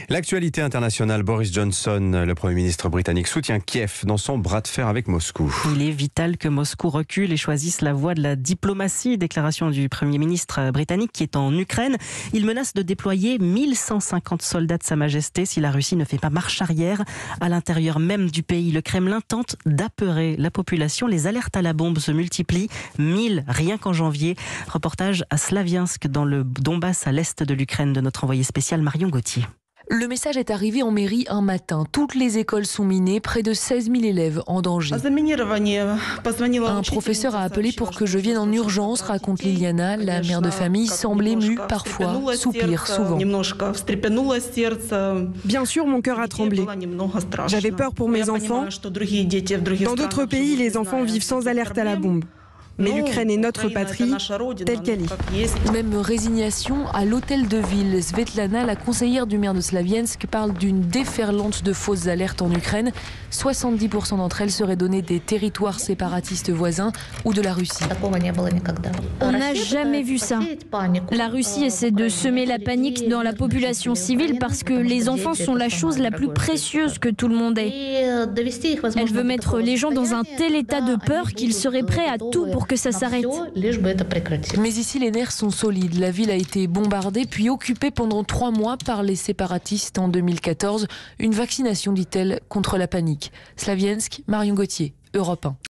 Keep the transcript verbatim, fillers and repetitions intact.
L'actualité internationale, Boris Johnson, le Premier ministre britannique, soutient Kiev dans son bras de fer avec Moscou. Il est vital que Moscou recule et choisisse la voie de la diplomatie. Déclaration du Premier ministre britannique qui est en Ukraine. Il menace de déployer mille cent cinquante soldats de Sa Majesté si la Russie ne fait pas marche arrière. À l'intérieur même du pays, le Kremlin tente d'apeurer la population. Les alertes à la bombe se multiplient. mille rien qu'en janvier. Reportage à Slaviansk dans le Donbass à l'est de l'Ukraine de notre envoyé spécial Marion Gauthier. Le message est arrivé en mairie un matin. Toutes les écoles sont minées, près de seize mille élèves en danger. Un professeur a appelé pour que je vienne en urgence, raconte Liliana. La mère de famille semble émue, parfois soupire souvent. Bien sûr, mon cœur a tremblé. J'avais peur pour mes enfants. Dans d'autres pays, les enfants vivent sans alerte à la bombe. Mais l'Ukraine est notre patrie, telle qu'elle est. Même résignation à l'hôtel de ville. Svetlana, la conseillère du maire de Slaviansk, parle d'une déferlante de fausses alertes en Ukraine. soixante-dix pour cent d'entre elles seraient données des territoires séparatistes voisins ou de la Russie. On n'a jamais vu ça. La Russie essaie de semer la panique dans la population civile parce que les enfants sont la chose la plus précieuse que tout le monde ait. Elle veut mettre les gens dans un tel état de peur qu'ils seraient prêts à tout pour que ça s'arrête. Mais ici, les nerfs sont solides. La ville a été bombardée puis occupée pendant trois mois par les séparatistes en deux mille quatorze. Une vaccination, dit-elle, contre la panique. Slaviansk, Marion Gauthier, Europe un.